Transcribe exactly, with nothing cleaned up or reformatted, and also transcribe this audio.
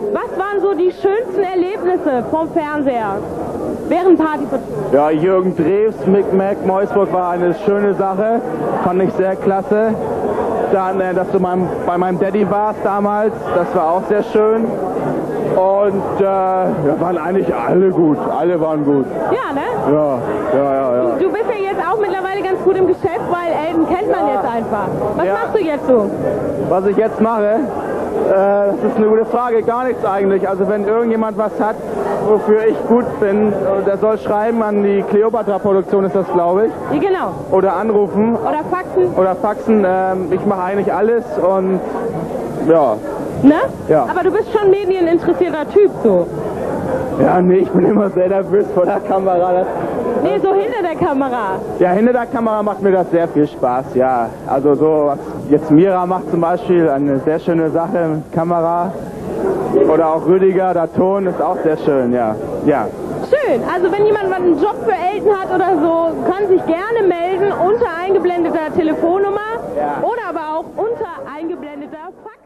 Was waren so die schönsten Erlebnisse vom Fernseher während Partyvertrieb? Ja, Jürgen Drews, Mick Mac, Meusburg war eine schöne Sache, fand ich sehr klasse. Dann, äh, dass du mein, bei meinem Daddy warst damals, das war auch sehr schön. Und äh, ja, waren eigentlich alle gut, alle waren gut. Ja, ne? Ja, ja, ja, ja. Du bist ja jetzt auch mittlerweile ganz gut im Geschäft, weil Elton kennt man Ja. jetzt einfach. Was Ja. machst du jetzt so? Was ich jetzt mache, äh, das ist eine gute Frage, gar nichts eigentlich. Also wenn irgendjemand was hat, wofür ich gut bin, der soll schreiben an die Kleopatra-Produktion, ist das, glaube ich. Ja, genau. Oder anrufen. Oder Faxen. Oder faxen. Ähm, ich mache eigentlich alles und ja. Ne? Ja. Aber du bist schon medieninteressierter Typ, so. Ja, nee, ich bin immer sehr nervös vor der Kamera. Das, Nee, so hinter der Kamera. ja, hinter der Kamera macht mir das sehr viel Spaß, ja. Also so, was jetzt Mira macht zum Beispiel, eine sehr schöne Sache mit Kamera. Oder auch Rüdiger, der Ton ist auch sehr schön, ja. Ja. Schön. Also wenn jemand mal einen Job für Elton hat oder so, kann sich gerne melden unter eingeblendeter Telefonnummer Ja. oder aber auch unter eingeblendeter Fax.